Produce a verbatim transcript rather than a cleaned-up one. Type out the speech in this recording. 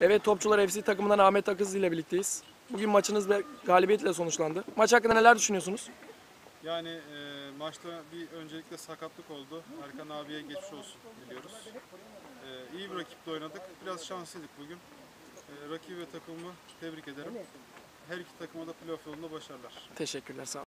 Evet, Topçular F C takımından Ahmet Akız ile birlikteyiz. Bugün maçınız ve galibiyetle sonuçlandı. Maç hakkında neler düşünüyorsunuz? Yani e, maçta bir öncelikle sakatlık oldu. Erkan abiye geçmiş olsun diliyoruz. E, iyi bir rakiple oynadık. Biraz şanslıydık bugün. E, rakibi ve takımımı tebrik ederim. Her iki takıma da playoff yolunda başarılar. Teşekkürler, sağ olun.